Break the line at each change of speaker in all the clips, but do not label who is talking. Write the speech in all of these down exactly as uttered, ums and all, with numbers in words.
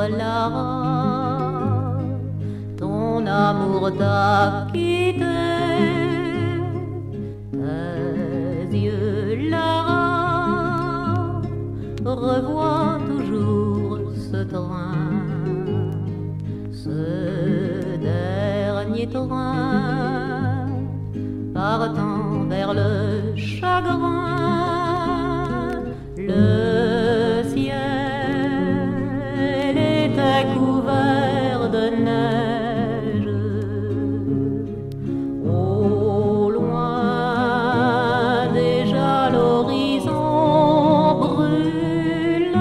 Lara, ton amour t'a quitté. Tes yeux, Lara, revoient toujours ce train, ce dernier train, partant vers le chagrin. Le ciel était couvert de neige. Au loin déjà l'horizon brûle.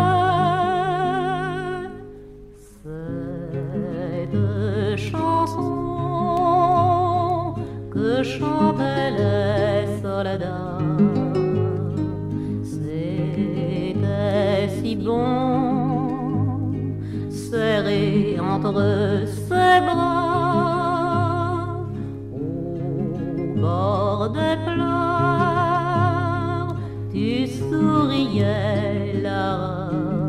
Cette chanson que chantaient les soldats, c'était si bon, serré entre ses bras, au bord des pleurs, tu souriais, Lara,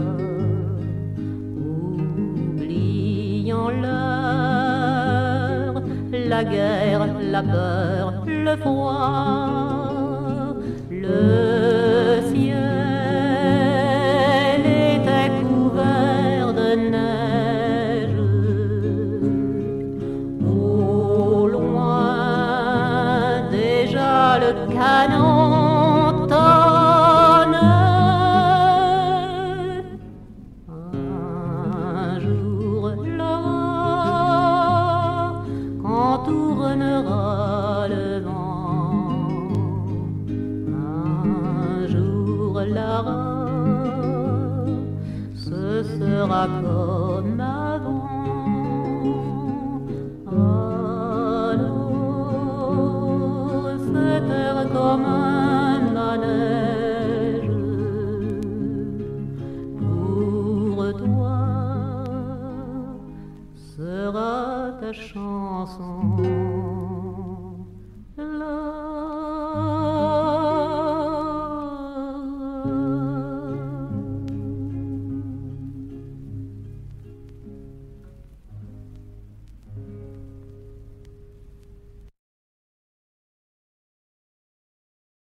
oubliant l'heure, la guerre, la peur, le froid, le ciel était couvert de neige. Au loin déjà le canon tonnait. Un jour, Lara, quand tournera le vent, un jour, Lara, ce sera comme